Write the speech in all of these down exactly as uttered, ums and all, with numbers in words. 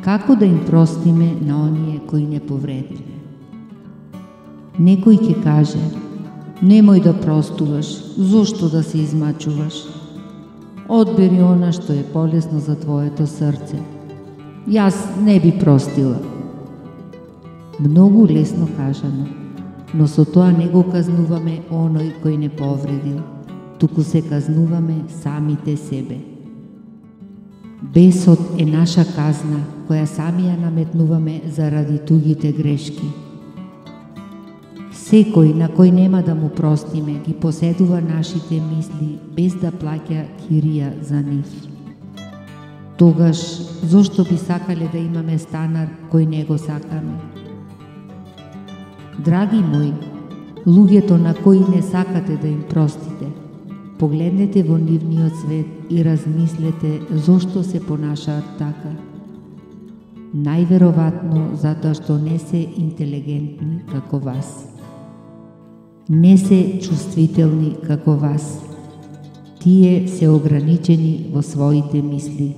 Како да им простиме на оние кои не повредиле? Некој ќе каже: немој да простуваш, зошто да се измачуваш? Одбери она што е полесно за твоето срце. Јас не би простила. Многу лесно кажано, но со тоа не го казнуваме оној кој не повредил, туку се казнуваме самите себе. Бесот е наша казна, која сами ја наметнуваме заради тугите грешки. Секој на кој нема да му простиме ги поседува нашите мисли без да плаќа кирија за нив. Тогаш, зошто би сакале да имаме станар кој не го сакаме? Драги мои, луѓето на кои не сакате да им простите, погледнете во нивниот свет и размислете зошто се понашаат така. Најверојатно затоа што не се интелигентни како вас. Не се чувствителни како вас. Тие се ограничени во своите мисли.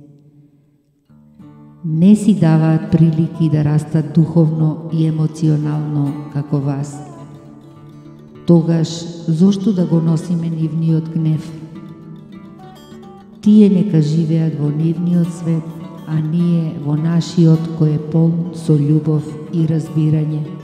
Не си даваат прилики да растат духовно и емоционално како вас. Тогаш, зошто да го носиме нивниот гнев? Тие нека живеат во нивниот свет, а ние во нашиот кој е полн со љубов и разбирање.